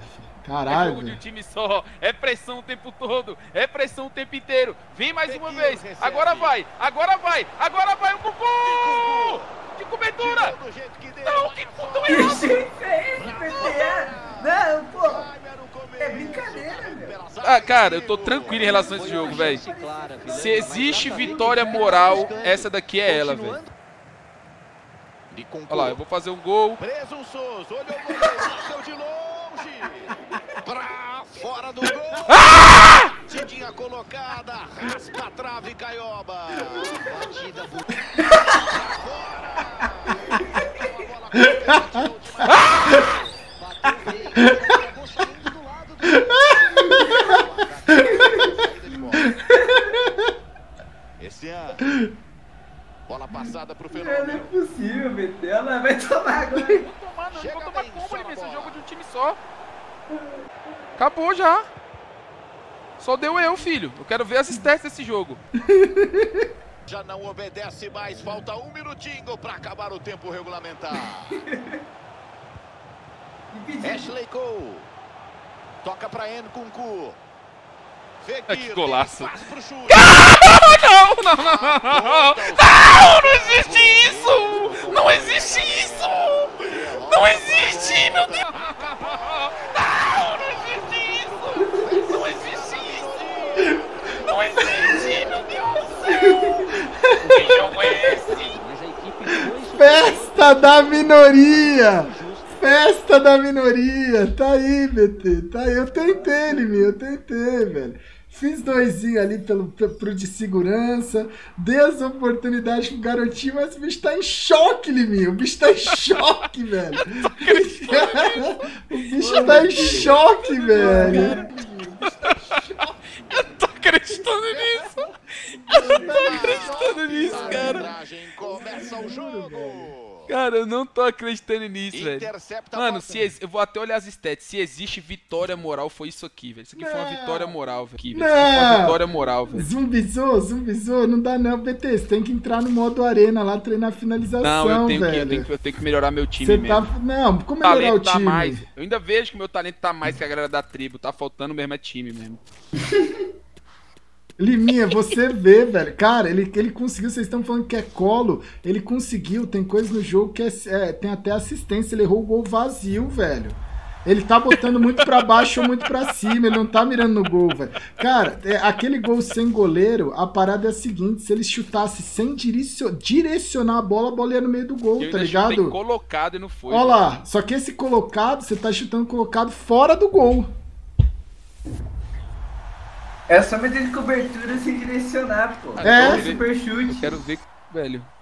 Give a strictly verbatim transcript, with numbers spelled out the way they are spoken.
Caralho. É jogo de um time só, é pressão o tempo todo, é pressão o tempo inteiro. Vem mais uma vez, agora vai, agora vai, agora vai o Cucu! De cobertura! Não, que não é Que jeito é esse, P T? Não, pô! É brincadeira, velho. Ah, cara, eu tô tranquilo em relação a esse jogo, velho. Se existe vitória moral, essa daqui é ela, velho. Olha lá, eu vou fazer um gol. Preso o Souza, olhou o goleiro, bateu de longe. Pra fora do gol. Ah! Tidinha colocada, raspa a trave, Caioba. Batida bonita. Esse ano. Bola passada pro Fenômeno. Não é possível, P T. Ela vai tomar agora. Não vou tomar, não. Não vou tomar como, ele esse jogo de um time só. Acabou já. Só deu eu, filho. Eu quero ver as stats desse jogo. Já não obedece mais. Falta um minutinho pra acabar o tempo regulamentar. Ashley Cole. Toca pra Nkunku. Que golaço. Não, não, não, não, não. Não, não existe isso. Não existe isso. Não existe, meu Deus. Não, não existe isso. Não existe isso. Não existe, meu Deus do céu. Que jogo é esse? Festa da minoria. Festa da minoria. Tá aí, B T. Tá aí. Eu tentei, Liminha. Eu tentei, velho. Fiz doisinho ali pelo, pro de segurança. Dei as oportunidades pro garotinho, mas o bicho tá em choque, Liminha. O bicho tá em choque, velho. O bicho tá em choque, velho. Eu tô acreditando nisso. Eu não tô acreditando nisso, cara. Começa o jogo. Cara, eu não tô acreditando nisso, velho. Mano, se ex... eu vou até olhar as stats. Se existe vitória moral, foi isso aqui, velho. Isso aqui não. foi uma vitória moral, velho. Isso aqui foi uma vitória moral, velho. Zumbizou, zumbizou. Não dá não, B T. Você tem que entrar no modo arena lá, treinar a finalização, não, eu tenho velho. Que, eu, tenho que, eu tenho que melhorar meu time Você mesmo. Tá... Não, como melhorar o time? Tá mais. Eu ainda vejo que meu talento tá mais que a galera da tribo. Tá faltando mesmo é time mesmo. Liminha, você vê, velho. Cara, ele, ele conseguiu. Vocês estão falando que é colo. Ele conseguiu. Tem coisa no jogo que é, é, tem até assistência. Ele errou o gol vazio, velho. Ele tá botando muito pra baixo ou muito pra cima. Ele não tá mirando no gol, velho. Cara, é, aquele gol sem goleiro, a parada é a seguinte: se ele chutasse sem direcionar a bola, a bola ia no meio do gol, eu tá ligado? Eu colocado e não foi. Olha lá. Só que esse colocado, você tá chutando colocado fora do gol. É só meter de cobertura sem direcionar, pô. É. Super chute. Eu quero ver, velho.